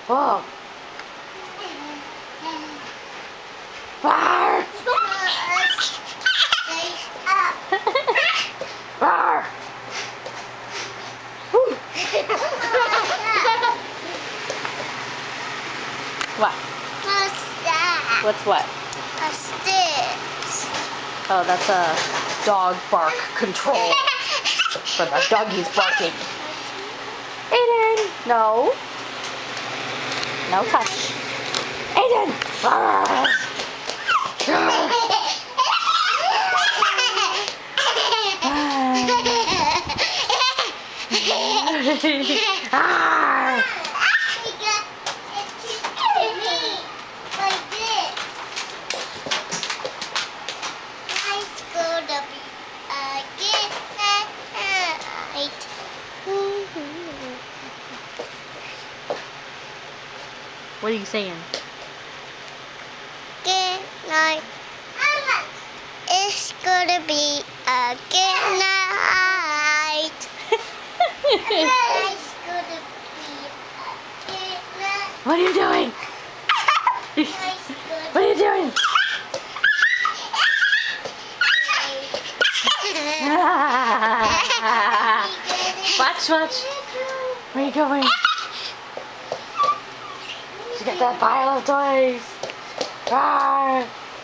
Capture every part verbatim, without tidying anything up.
Whoa. Rawr. Rawr. What? What's that? What's what? A stick. Oh, that's a dog bark control for the doggies barking. Aiden! No. No touch. Aiden! Rawr. Ah! What are you saying? Good night. It's gonna be a good night. It's gonna be a good night. What are you doing? What are you doing? Watch, watch. Where are you going? She got that pile of toys. Ah.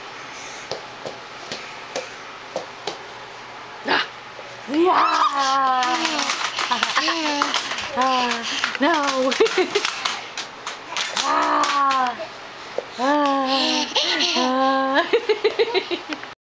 Yeah. Ah, no. ah. Ah. Ah.